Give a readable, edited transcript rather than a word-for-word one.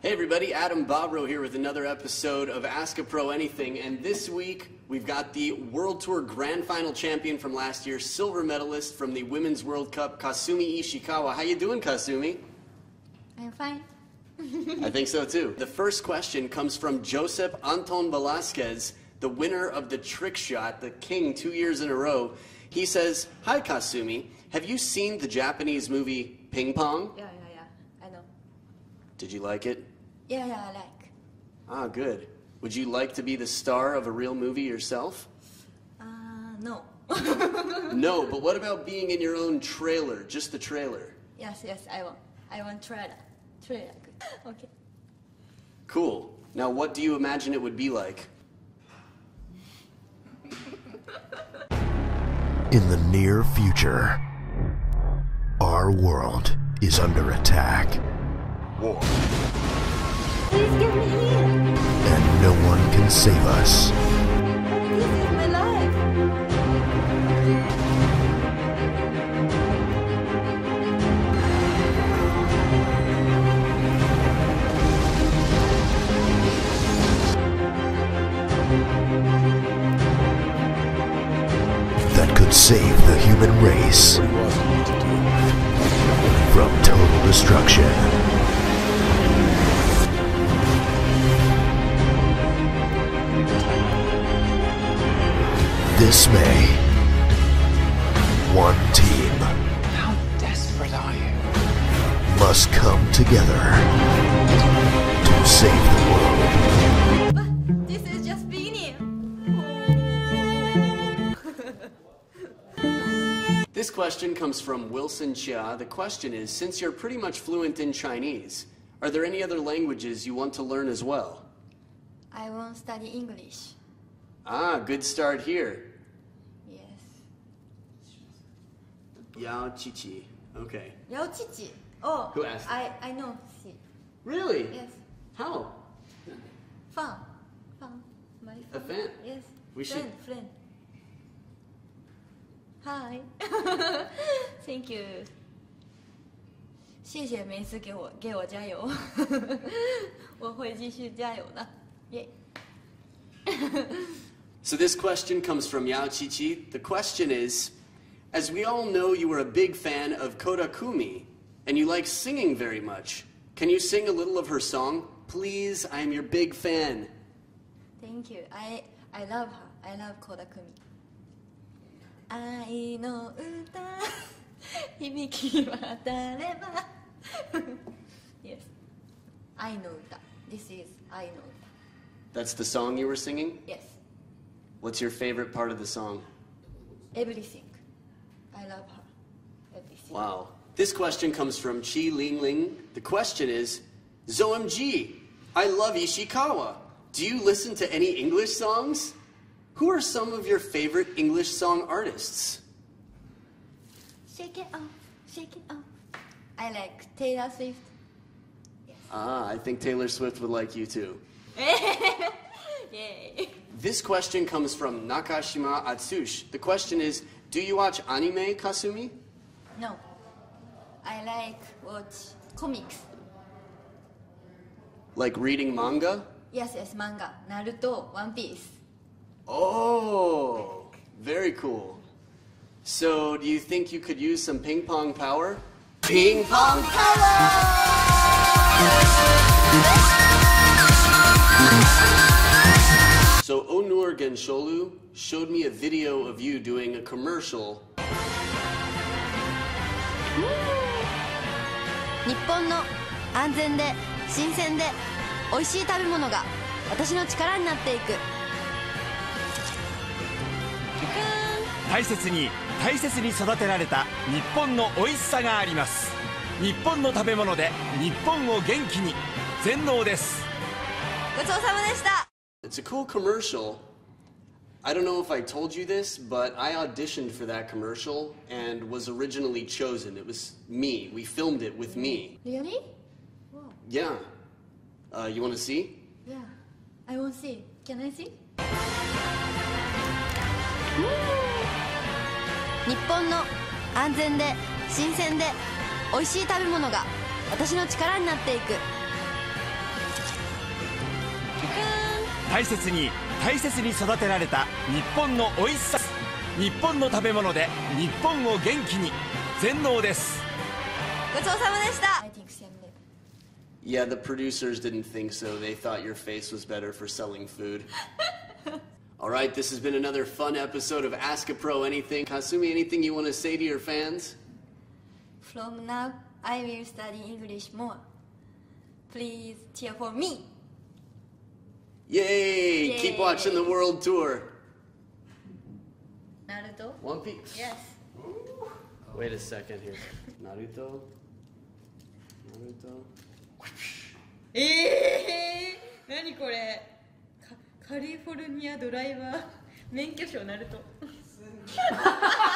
Hey everybody, Adam Bobrow here with another episode of Ask a Pro Anything, and this week we've got the World Tour Grand Final champion from last year, silver medalist from the Women's World Cup, Kasumi Ishikawa. How you doing, Kasumi? I'm fine. I think so too. The first question comes from Josep Anton Velasquez, the winner of the trick shot, the king 2 years in a row. He says, "Hi Kasumi, have you seen the Japanese movie Ping Pong?" Yeah, I know. Did you like it? Yeah, I like. Ah, good. Would you like to be the star of a real movie yourself? No. No, but what about being in your own trailer, just the trailer? Yes, I want. I want trailer. Trailer. Okay. Cool. Now, what do you imagine it would be like? In the near future, our world is under attack. War. Please get me in. And no one can save us. This is my life. That could save the human race from total destruction. This May, one team. How desperate are you? Must come together to save the world. But this is just beginning. This question comes from Wilson Chia. The question is, since you're pretty much fluent in Chinese, are there any other languages you want to learn as well? I want to study English. Ah, good start here. Yes. Yao Chichi. Okay. Yao Chichi. Oh. Who asked? I know. See. Really? Yes. How? Fan. My A fan? Yes. We should. Friend. Hi. Thank you. 谢谢每次给我加油，我会继续加油的。耶。 So this question comes from Yao Chichi. The question is, as we all know, you were a big fan of Kodakumi, and you like singing very much. Can you sing a little of her song? Please, I am your big fan. Thank you. I love her. I love Kodakumi. 愛の歌響き渡れば Yes. 愛の歌 This is 愛の歌 That's the song you were singing? Yes. What's your favorite part of the song? Everything. I love her. Everything. Wow. This question comes from Chi Ling Ling. The question is, ZOMG, I love Ishikawa. Do you listen to any English songs? Who are some of your favorite English song artists? Shake it off. Shake it off. I like Taylor Swift. Yes. Ah, I think Taylor Swift would like you too. Yay. This question comes from Nakashima Atsushi. The question is, do you watch anime, Kasumi? No. I like watch comics. Like reading manga? Yes, manga. Naruto, One Piece. Oh, very cool. So, do you think you could use some ping pong power? Ping pong power! So, Onur Gensholu showed me a video of you doing a commercial. 日本の安全で新鮮で美味しい食べ物が私の力になっていく。 大切に育てられた日本の美味しさがあります。日本の食べ物で日本を元気に。全農です。 ごちそうさまでした。 It's a cool commercial. I don't know if I told you this, but I auditioned for that commercial and was originally chosen. It was me. We filmed it with me. Really? Wow. Yeah. You want to see? Yeah. I want to see. Can I see? 日本の安全で新鮮で美味しい食べ物が私の力になっていく。 大切に育てられた日本のおいしさ、日本の食べ物で日本を元気に。全能です。 ごちそうさまでした。I think same level. Yeah, the producers didn't think so. They thought your face was better for selling food. All right, this has been another fun episode of Ask a Pro Anything. Kasumi, anything you want to say to your fans? From now, I will study English more. Please cheer for me. Yay! Yay. Keep watching the world tour. Naruto? One Piece. Yes. Wait a second here. Naruto. 何これ。カリフォルニアドライバー免許証ナルト。